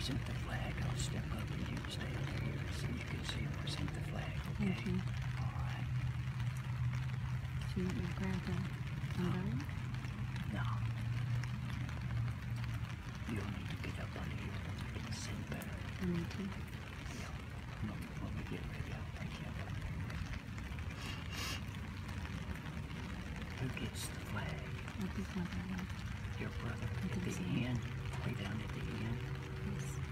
present the flag. I'll step up and you stay over here so you can see and present the flag, okay? Okay. All right. So you want me to grab the umbrella? No. You'll need to get up under here and sit better. I need to. Yeah. When we get ready, I'll take you up under there. Who gets the flag? I'll pick my brother. Your brother I at think the so. end? Way down at the end? Yes.